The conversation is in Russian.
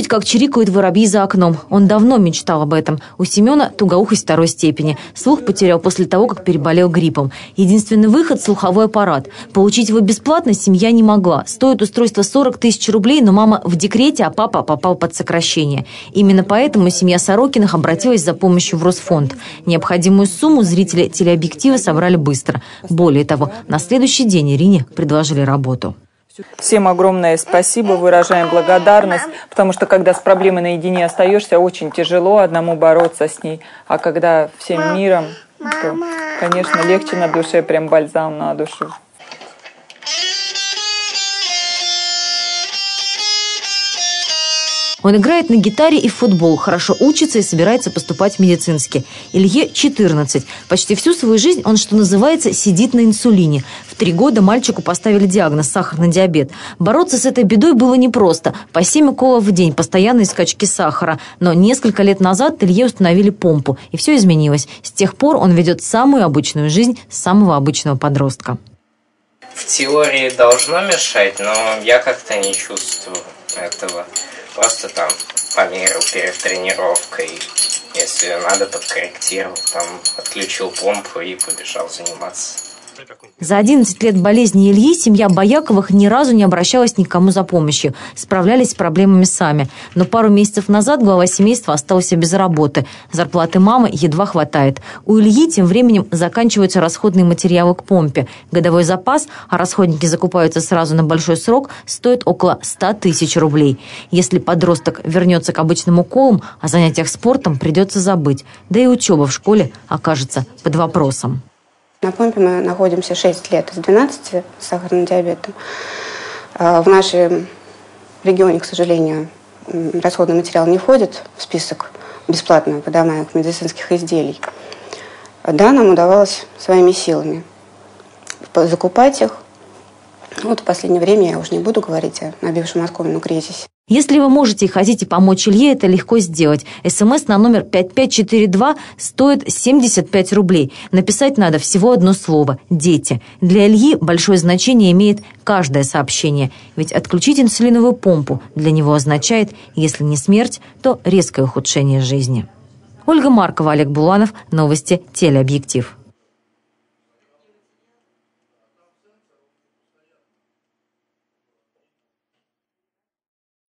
слушать, как чирикают воробьи за окном. Он давно мечтал об этом. У Семена тугоухость второй степени. Слух потерял после того, как переболел гриппом. Единственный выход – слуховой аппарат. Получить его бесплатно семья не могла. Стоит устройство 40 тысяч рублей, но мама в декрете, а папа попал под сокращение. Именно поэтому семья Сорокиных обратилась за помощью в Росфонд. Необходимую сумму зрители телеобъектива собрали быстро. Более того, на следующий день Ирине предложили работу. Всем огромное спасибо, выражаем благодарность, потому что когда с проблемой наедине остаешься, очень тяжело одному бороться с ней, а когда всем миром, то, конечно, легче на душе, прям бальзам на душу. Он играет на гитаре и в футбол, хорошо учится и собирается поступать в медицинский. Илье 14. Почти всю свою жизнь он, что называется, сидит на инсулине. В 3 года мальчику поставили диагноз – сахарный диабет. Бороться с этой бедой было непросто. По 7 уколов в день, постоянные скачки сахара. Но несколько лет назад Илье установили помпу, и все изменилось. С тех пор он ведет самую обычную жизнь самого обычного подростка. В теории должно мешать, но я как-то не чувствую этого. Просто там померил перед тренировкой, если надо, подкорректировал, там отключил помпу и побежал заниматься. За 11 лет болезни Ильи семья Бояковых ни разу не обращалась ни к кому за помощью. Справлялись с проблемами сами. Но пару месяцев назад глава семейства остался без работы. Зарплаты мамы едва хватает. У Ильи тем временем заканчиваются расходные материалы к помпе. Годовой запас, а расходники закупаются сразу на большой срок, стоит около 100 тысяч рублей. Если подросток вернется к обычным уколам, о занятиях спортом придется забыть. Да и учеба в школе окажется под вопросом. На помпе мы находимся 6 лет из 12 с сахарным диабетом. В нашем регионе, к сожалению, расходный материал не входит в список бесплатно выдаваемых медицинских изделий. Да, нам удавалось своими силами закупать их. Вот в последнее время я уже не буду говорить о набившем оскомину кризисе. Если вы можете и хотите помочь Илье, это легко сделать. СМС на номер 5542 стоит 75 рублей. Написать надо всего одно слово – «Дети». Для Ильи большое значение имеет каждое сообщение. Ведь отключить инсулиновую помпу для него означает, если не смерть, то резкое ухудшение жизни. Ольга Маркова, Олег Буланов. Новости телеобъектив.